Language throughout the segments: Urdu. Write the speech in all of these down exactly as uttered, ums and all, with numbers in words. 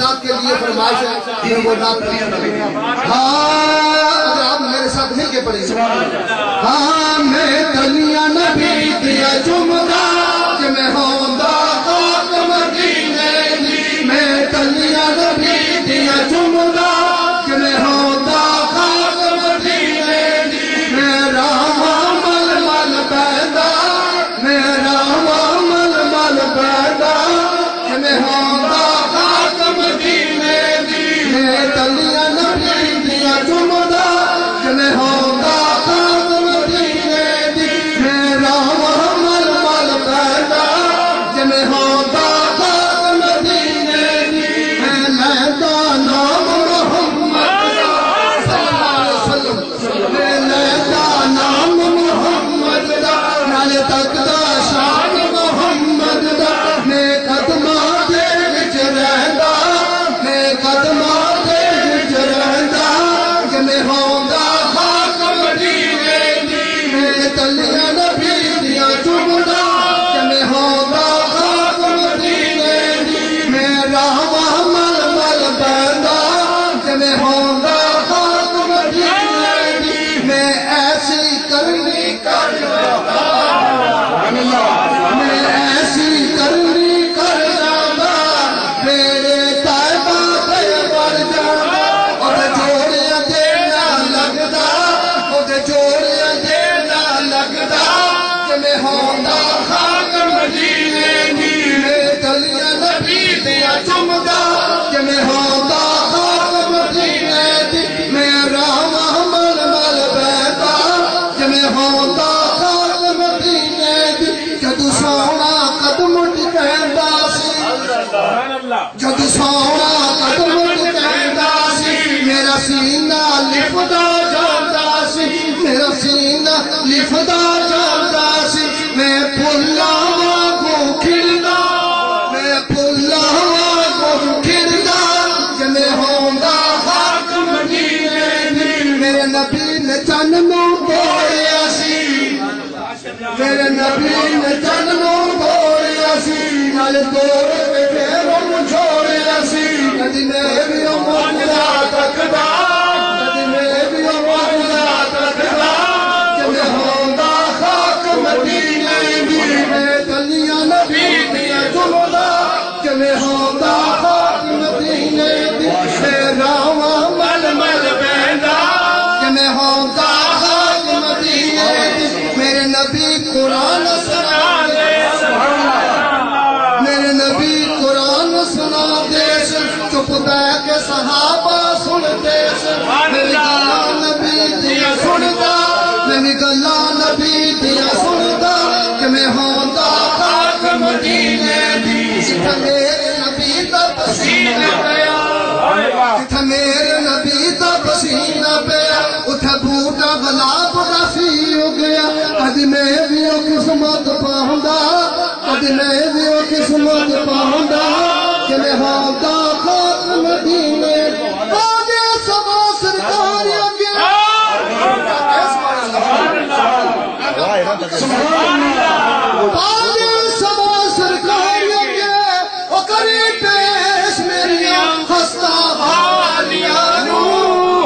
نعت کے لیے فرمائش ہے یہ وہ نعت پڑھیں ہاں اگر آپ میرے ساتھ مل کے پڑھیں ہاں میں کلیاں نبی دیا چمدہ کہ میں ہوندہ خاک مدینے دی میں کلیاں نبی دیا چمدہ کہ میں ہوندہ خاک مدینے دی میرا مل مل پیدا میرا مل مل پیدا کہ میں ہوندہ خاک مدینے دی میں کلیاں نبی دیا چمدہ کہ میں ہوندہ خاک مدینے دی میرا مل مل پیدا کہ میں ہوندہ خاک مدینے دی میں لیتا نام محمد صلی اللہ علیہ وسلم میں لیتا نام محمد دا نالے تک دا شان محمد دا میں قدمہ دے وچ رہندا میں قدمہ دے وچ رہندا کہ میں ہوندہ خاک مدینے دی میں تلیاں نبی دیا چمدہ کہ میں ہوندہ خاک مدینے دی میرا مل مل پیدا کہ میں ہوندہ خاک مدینے دی میں ایسی کرنی کر میں ایسی کرنی کر جانا میرے طیبہ تے بڑھ جانا اور جوڑیاں دینا لگدا اور جوڑیاں دینا لگدا کہ میں ہوندہ خاک مدینے دی میں تلیاں نبی دیا چمدہ کہ میں ہوندہ خاک مدینے دی میرا مل مل پیدا کہ میں ہوندہ خاک مدینے دی جدو سونا قدم ٹکیندا سی جدو سونا قدم ٹکیندا سی میرا سینہ لفدا جاندا سی میرا سینہ لفدا جاندا سی میں پھلا واگوں کھلدا میں پھلا واگوں کھلدا کہ میں ہوندہ خاک مدینے دی میرے نبی نے چن نوں توڑیا سی میرے نبی نے چن نوں توڑیا سی نال توڑ کے پھیروں نوں چھوڑیا سی کدی میں بھی او معجزہ تکدا کدی میں بھی او معجزہ تکدا کہ میں ہوندہ خاک مدینے دی میں تلیاں نبی دیا چمدہ کہ میں ہوندہ خاک مدینے دی میرا مل مل پیدا کہ میں ہوندہ خاک مدینے دی میرے نبی قرآن سنا دے میرے نبی قرآن سنا دے چپ بے کے صحابہ سنتے میری گلا نبی دیا سندا میری گلا نبی دیا سندا کہ میں ہوندہ خاک مدینے دی جتھے میرے نبی دا پسینہ پیا جتھے میرے نبی دا پسینہ پیا اتھے بوٹا گلاب دا سی ہو گیا کدی میں بھی او قسمت پاوندا کدی میں بھی او قسمت پاوندا کہ میں ہوندہ خاک مدینے باجے سما سرکار اگے باجے سما سرکار اگے او کری پیش میریاں ہستا حالیاں نوں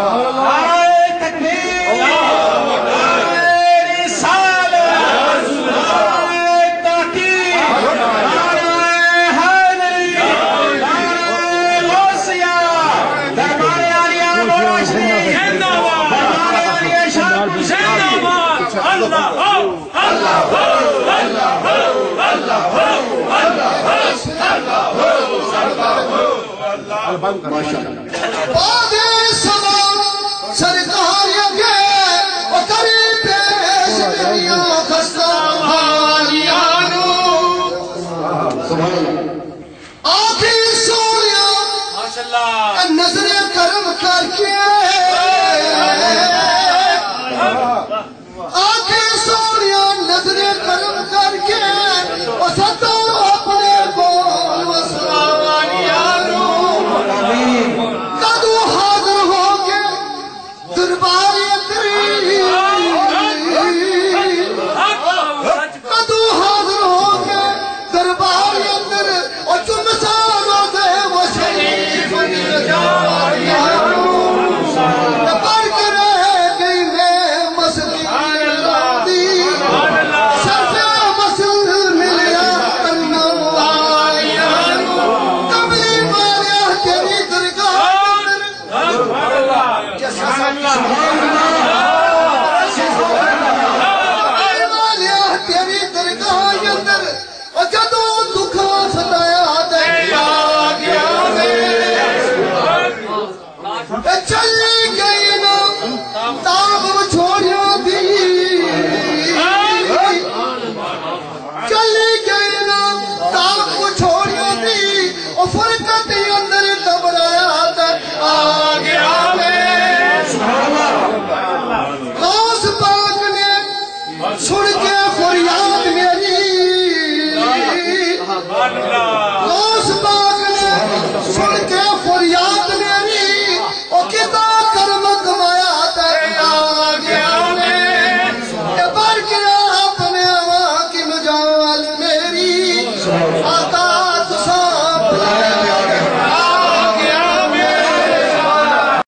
باجے سما سرکار اگے او کری پیش میریاں ہستا حالیاں نوں آخی سونیا نظر کرم کر کے آخی سونیا نظر کرم کر کے او ستا اپنے بول وسوالیاں نوں کدو حاضر ہو کے دربار تیری کدو حاضر ہو کے دربار اندر او چمسا رو دے وہ شریف چھاتی اندر گھبراہٹ آ